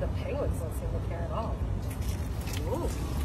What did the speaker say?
the penguins don't seem to care at all. Ooh.